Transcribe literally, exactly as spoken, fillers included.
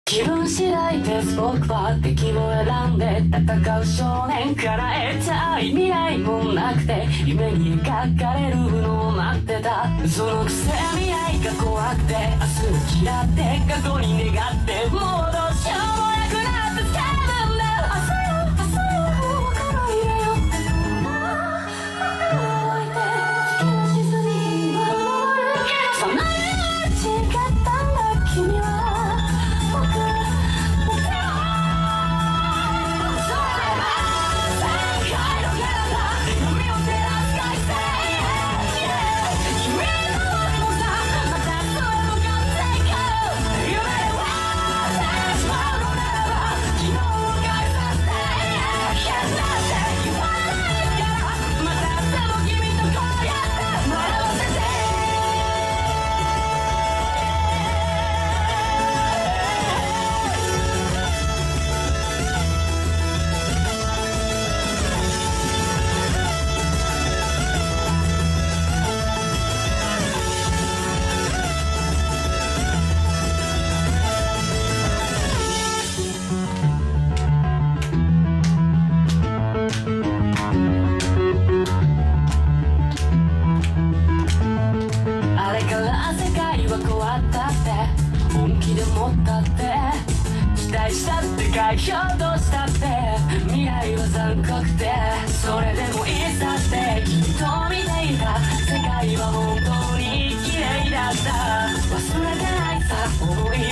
気分次第です僕は敵を選んで戦う少年叶えたい未来もなくて夢に描かれるのを待ってたそのくせ未来が怖くて明日を嫌って過去に願ってもうどうしようもなくなって叫ぶんだ朝よ朝よもうから入れよって動いて気のしずに守るその夢違ったんだ君は期待したって開票としたって未来は残酷でそれでもいざって君と見ていた世界は本当に綺麗だった忘れてないさ思い